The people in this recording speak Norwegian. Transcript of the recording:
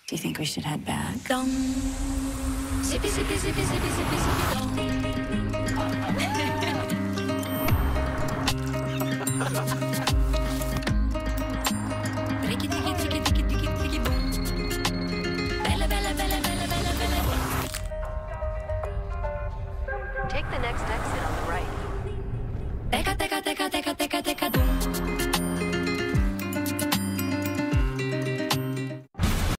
Do you think we should head back? Gum. Zippy, zippy, zippy, zippy, zippy, zippy, gum.